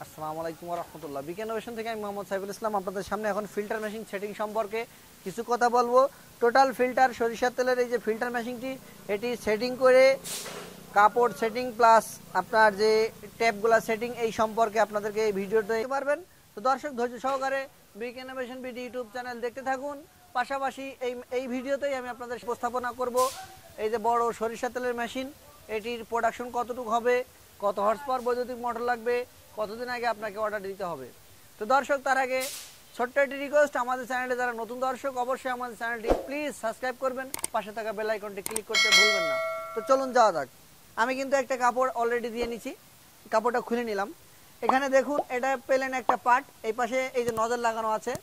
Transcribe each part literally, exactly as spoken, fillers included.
আসসালামু আলাইকুম ওয়া রাহমাতুল্লাহ। বিকে ইনোভেশন থেকে আমি মোহাম্মদ সাইফুল ইসলাম আপনাদের সামনে এখন ফিল্টার মেশিন সেটিং সম্পর্কে কিছু কথা বলবো। টোটাল ফিল্টার সরিষার তেলের এই যে ফিল্টার মেশিনটি, এটি সেটিং করে কাপড় সেটিং প্লাস আপনার যে ট্যাপগুলো সেটিং এই সম্পর্কে আপনাদেরকে এই ভিডিওতে দেখতে পারবেন। তো দর্শক ধৈর্য সহকারে BK innovation BD YouTube channel দেখতে থাকুন। পাশাপাশি এই এই ভিডিওতেই আমি আপনাদের উপস্থাপনা করব এই যে বড় সরিষার তেলের মেশিন, এটির প্রোডাকশন কতটুকু হবে, কত হর্স পাওয়ার বৈদ্যুতিক মোটর লাগবে, কতদিন আগে আপনাকে অর্ডার দিতে হবে। তো দর্শক তার আগে ছোট্ট একটি রিকোয়েস্ট, আমাদের চ্যানেলে যারা নতুন দর্শক অবশ্যই আমাদের চ্যানেলটি প্লিজ সাবস্ক্রাইব করবেন, পাশে থাকা বেল আইকনটি ক্লিক করতে ভুলবেন না। তো চলুন যাওয়া যাক। আমি কিন্তু একটা কাপড় অলরেডি দিয়ে নিচ্ছি, কাপড়টা খুলে নিলাম। এখানে দেখুন এটা পেলেন একটা পার্ট, এই পাশে এই যে নজর লাগানো আছে,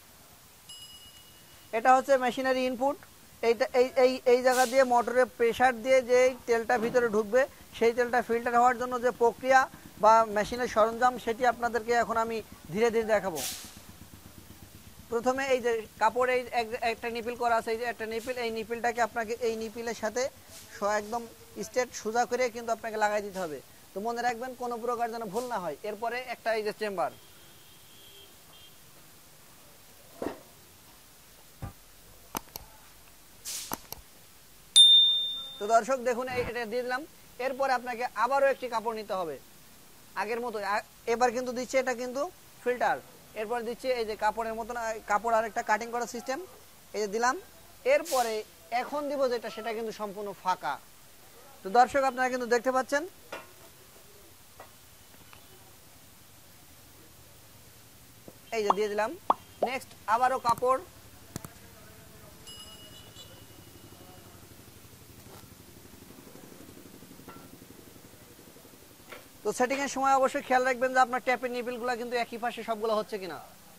এটা হচ্ছে মেশিনারি ইনপুট। এইটা এই এই এই জায়গা দিয়ে মোটরে প্রেসার দিয়ে যে তেলটা ভিতরে ঢুকবে, সেই তেলটা ফিল্টার হওয়ার জন্য যে প্রক্রিয়া বা মেশিনের সরঞ্জাম সেটি আপনাদেরকে এখন আমি ধীরে ধীরে দেখাবো। প্রথমে এই যে কাপড়ে এই একটা নিপিল করা আছে, এই যে একটা নিপিল, এই নিপিলটাকে আপনাকে এই নিপিলের সাথে একদম স্ট্রেট সোজা করে কিন্তু আপনাকে লাগাই দিতে হবে। তো মনে রাখবেন কোনো প্রকার যেন ভুল না হয়। এরপরে একটা এই যে চেম্বার, তো দর্শক দেখুন এটা দিয়ে দিলাম। এরপরে আপনাকে আবারও একটি কাপড় নিতে হবে আগের মতো, এবার কিন্তু দিচ্ছে এটা কিন্তু ফিল্টার। এরপরে দিচ্ছে এই যে কাপড়ের মতন কাপড় আর একটা কাটিং করার সিস্টেম, এই যে দিলাম। এরপরে এখন দিব যেটা, সেটা কিন্তু সম্পূর্ণ ফাঁকা। তো দর্শক আপনারা কিন্তু দেখতে পাচ্ছেন এই যে দিয়ে দিলাম। নেক্সট আবারও কাপড়, তো সেটিং এর সময় অবশ্যই খেয়াল রাখবেন যে আপনার ট্যাপের নিপিলগুলো কিন্তু একই পাশে সবগুলো হচ্ছে কিনা।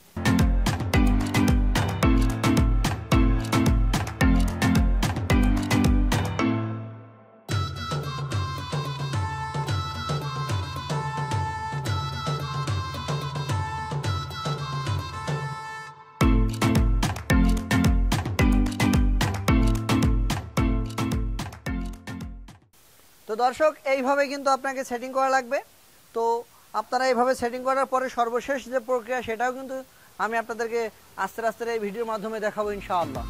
তো দর্শক এইভাবে কিন্তু আপনাকে সেটিং করা লাগবে। তো আপনারা এইভাবে সেটিং করার পরে সর্বশেষ যে প্রক্রিয়া, সেটাও কিন্তু আমি আপনাদেরকে আস্তে আস্তে এই ভিডিওর মাধ্যমে দেখাবো ইনশাআল্লাহ।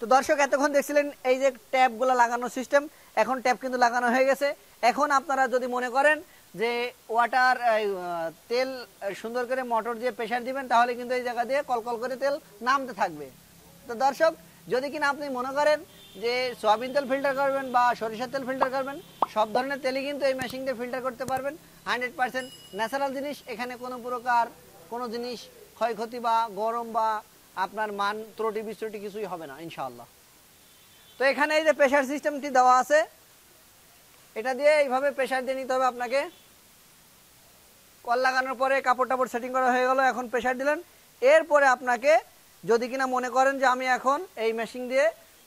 তো দর্শক এতক্ষণ দেখছিলেন এই যে ট্যাপগুলো লাগানোর সিস্টেম, এখন ট্যাপ কিন্তু লাগানো হয়ে গেছে। এখন আপনারা যদি মনে করেন যে ওয়াটার তেল সুন্দর করে মোটর দিয়ে প্রেশার দিবেন, তাহলে কিন্তু এই জায়গা দিয়ে কলকল করে তেল নামতে থাকবে। তো দর্শক যদি কিনা আপনি মনে করেন যে সয়াবিন তেল ফিল্টার করবেন বা সরিষার তেল ফিল্টার করবেন, সব ধরনের তেলই কিন্তু এই মেশিন দিয়ে ফিল্টার করতে পারবেন। হান্ড্রেড পার্সেন্ট ন্যাচারাল জিনিস, এখানে কোনো প্রকার কোনো জিনিস ক্ষয়ক্ষতি বা গরম বা আপনার মান ত্রুটি বিচ্যুটি কিছুই হবে না ইনশাআল্লাহ। তো এখানে এই যে প্রেশার সিস্টেমটি দেওয়া আছে, এটা দিয়ে এইভাবে প্রেশার দিয়ে নিতে হবে আপনাকে। কল লাগানোর পরে কাপড় টাপড় সেটিং করা হয়ে গেল, এখন প্রেশার দিলেন। এরপরে আপনাকে যদি কিনা মনে করেন যে আমি এখন এই মেশিন দিয়ে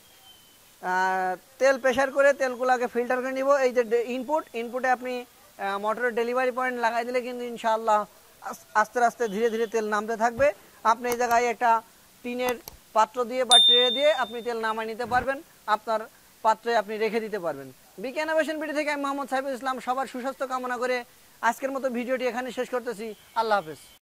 তেল প্রেশার করে তেলগুলোকে ফিল্টার করে নিব, এই যে ইনপুট ইনপুটে আপনি মোটরের ডেলিভারি পয়েন্ট লাগাই দিলে কিন্তু ইনশাআল্লাহ আস্তে আস্তে ধীরে ধীরে তেল নামতে থাকবে। আপনি এই জায়গায় একটা টিনের পাত্র দিয়ে বা ট্রে দিয়ে আপনি তেল নামাই নিতে পারবেন, আপনার পাত্রে আপনি রেখে দিতে পারবেন। বিকে ইনোভেশন বিডি থেকে আমি মোহাম্মদ সাইফুল ইসলাম সবার সুস্বাস্থ্য কামনা করে আজকের মতো ভিডিওটি এখানে শেষ করতেছি। আল্লাহ হাফেজ।